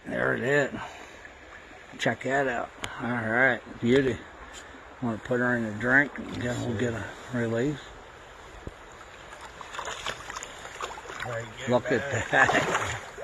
There it is. Check that out. All right, beauty. Want to put her in a drink and we'll get a release. Look at that.